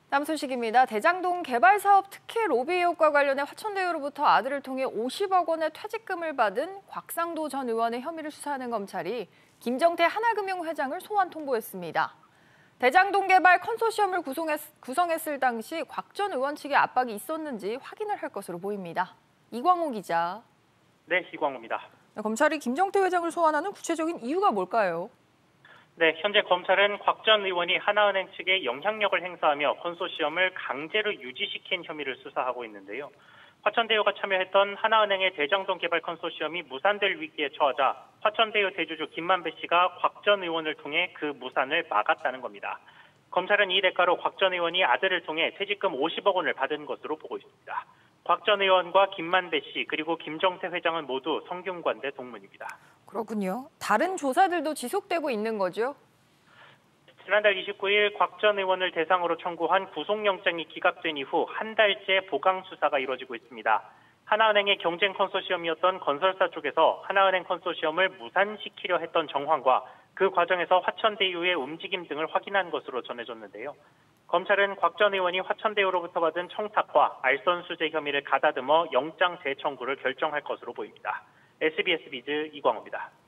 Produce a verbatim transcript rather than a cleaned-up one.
다음 소식입니다. 대장동 개발 사업 특혜 로비 의혹과 관련해 화천대유로부터 아들을 통해 오십억 원의 퇴직금을 받은 곽상도 전 의원의 혐의를 수사하는 검찰이 김정태 하나금융 회장을 소환 통보했습니다. 대장동 개발 컨소시엄을 구성했, 구성했을 당시 곽 전 의원 측의 압박이 있었는지 확인을 할 것으로 보입니다. 이광호 기자. 네, 이광호입니다. 검찰이 김정태 회장을 소환하는 구체적인 이유가 뭘까요? 네, 현재 검찰은 곽 전 의원이 하나은행 측에 영향력을 행사하며 컨소시엄을 강제로 유지시킨 혐의를 수사하고 있는데요. 화천대유가 참여했던 하나은행의 대장동 개발 컨소시엄이 무산될 위기에 처하자 화천대유 대주주 김만배 씨가 곽 전 의원을 통해 그 무산을 막았다는 겁니다. 검찰은 이 대가로 곽 전 의원이 아들을 통해 퇴직금 오십억 원을 받은 것으로 보고 있습니다. 곽 전 의원과 김만배 씨 그리고 김정태 회장은 모두 성균관대 동문입니다. 그렇군요. 다른 조사들도 지속되고 있는 거죠? 지난달 이십구일 곽 전 의원을 대상으로 청구한 구속영장이 기각된 이후 한 달째 보강 수사가 이루어지고 있습니다. 하나은행의 경쟁 컨소시엄이었던 건설사 쪽에서 하나은행 컨소시엄을 무산시키려 했던 정황과 그 과정에서 화천대유의 움직임 등을 확인한 것으로 전해졌는데요. 검찰은 곽 전 의원이 화천대유로부터 받은 청탁과 알선수재 혐의를 가다듬어 영장 재청구를 결정할 것으로 보입니다. 에스비에스 비즈 이광호입니다.